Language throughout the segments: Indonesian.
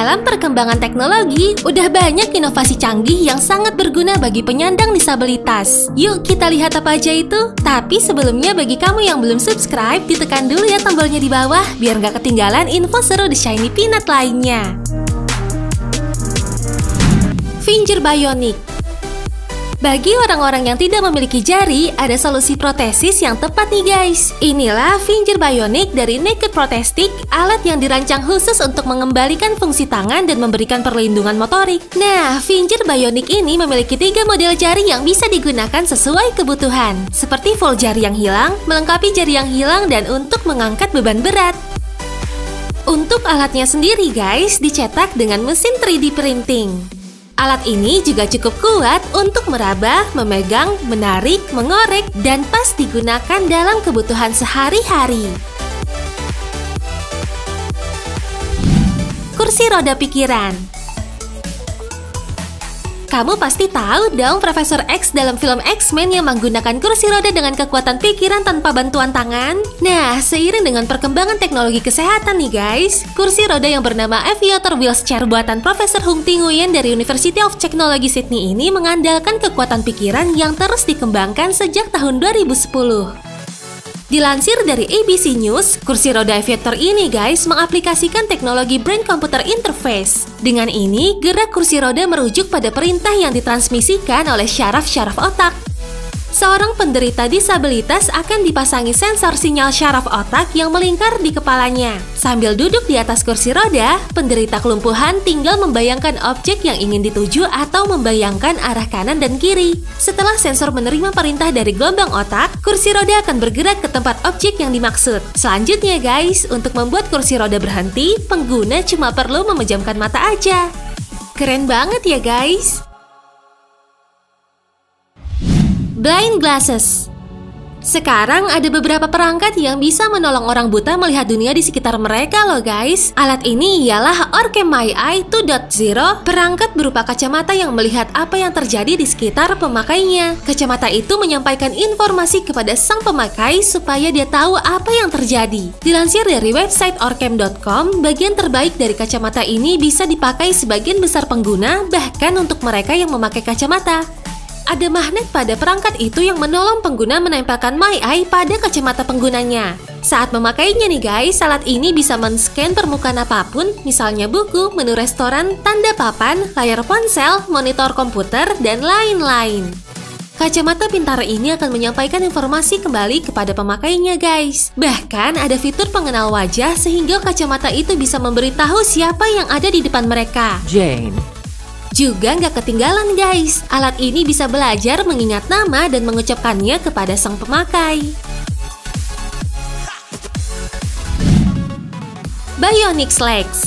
Dalam perkembangan teknologi, udah banyak inovasi canggih yang sangat berguna bagi penyandang disabilitas. Yuk kita lihat apa aja itu. Tapi sebelumnya bagi kamu yang belum subscribe, ditekan dulu ya tombolnya di bawah biar nggak ketinggalan info seru The Shiny Peanut lainnya. Finger Bionic. Bagi orang-orang yang tidak memiliki jari, ada solusi protesis yang tepat nih guys. Inilah Finger Bionic dari Naked Protestic, alat yang dirancang khusus untuk mengembalikan fungsi tangan dan memberikan perlindungan motorik. Nah, Finger Bionic ini memiliki 3 model jari yang bisa digunakan sesuai kebutuhan, seperti full jari yang hilang, melengkapi jari yang hilang, dan untuk mengangkat beban berat. Untuk alatnya sendiri guys, dicetak dengan mesin 3D printing. Alat ini juga cukup kuat untuk meraba, memegang, menarik, mengorek, dan pas digunakan dalam kebutuhan sehari-hari. Kursi roda pikiran. Kamu pasti tahu dong Profesor X dalam film X-Men yang menggunakan kursi roda dengan kekuatan pikiran tanpa bantuan tangan. Nah, seiring dengan perkembangan teknologi kesehatan nih guys, kursi roda yang bernama Aviator Wheelchair buatan Profesor Hung Ting Nguyen dari University of Technology Sydney ini mengandalkan kekuatan pikiran yang terus dikembangkan sejak tahun 2010. Dilansir dari ABC News, kursi roda Aviator ini guys mengaplikasikan teknologi Brain Computer Interface. Dengan ini, gerak kursi roda merujuk pada perintah yang ditransmisikan oleh syaraf-syaraf otak. Seorang penderita disabilitas akan dipasangi sensor sinyal syaraf otak yang melingkar di kepalanya. Sambil duduk di atas kursi roda, penderita kelumpuhan tinggal membayangkan objek yang ingin dituju atau membayangkan arah kanan dan kiri. Setelah sensor menerima perintah dari gelombang otak, kursi roda akan bergerak ke tempat objek yang dimaksud. Selanjutnya guys, untuk membuat kursi roda berhenti, pengguna cuma perlu memejamkan mata aja. Keren banget ya guys! Blind Glasses. Sekarang ada beberapa perangkat yang bisa menolong orang buta melihat dunia di sekitar mereka loh guys. Alat ini ialah Orcam MyEye 2.0, perangkat berupa kacamata yang melihat apa yang terjadi di sekitar pemakainya. Kacamata itu menyampaikan informasi kepada sang pemakai supaya dia tahu apa yang terjadi. Dilansir dari website orcam.com, bagian terbaik dari kacamata ini bisa dipakai sebagian besar pengguna, bahkan untuk mereka yang memakai kacamata. Ada magnet pada perangkat itu yang menolong pengguna menempelkan MyEye pada kacamata penggunanya. Saat memakainya nih guys, alat ini bisa men-scan permukaan apapun, misalnya buku, menu restoran, tanda papan, layar ponsel, monitor komputer, dan lain-lain. Kacamata pintar ini akan menyampaikan informasi kembali kepada pemakainya guys. Bahkan ada fitur pengenal wajah sehingga kacamata itu bisa memberitahu siapa yang ada di depan mereka. Jane. Juga nggak ketinggalan guys, alat ini bisa belajar mengingat nama dan mengucapkannya kepada sang pemakai. Bionic Legs.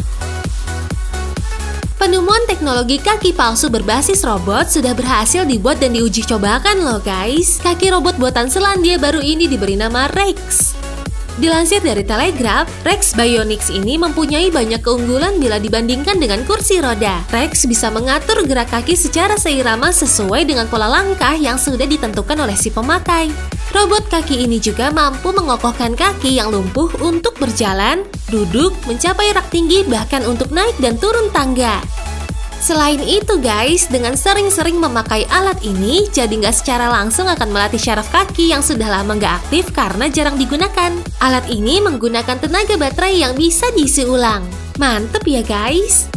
Penemuan teknologi kaki palsu berbasis robot sudah berhasil dibuat dan diuji cobakan loh guys. Kaki robot buatan Selandia Baru ini diberi nama Rex. Dilansir dari Telegraph, Rex Bionics ini mempunyai banyak keunggulan bila dibandingkan dengan kursi roda. Rex bisa mengatur gerak kaki secara seirama sesuai dengan pola langkah yang sudah ditentukan oleh si pemakai. Robot kaki ini juga mampu mengokohkan kaki yang lumpuh untuk berjalan, duduk, mencapai rak tinggi, bahkan untuk naik dan turun tangga. Selain itu guys, dengan sering-sering memakai alat ini, jadi nggak secara langsung akan melatih syaraf kaki yang sudah lama nggak aktif karena jarang digunakan. Alat ini menggunakan tenaga baterai yang bisa diisi ulang. Mantep ya guys!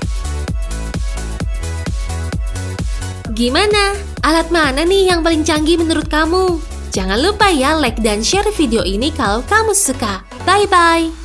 Gimana? Alat mana nih yang paling canggih menurut kamu? Jangan lupa ya like dan share video ini kalau kamu suka. Bye-bye!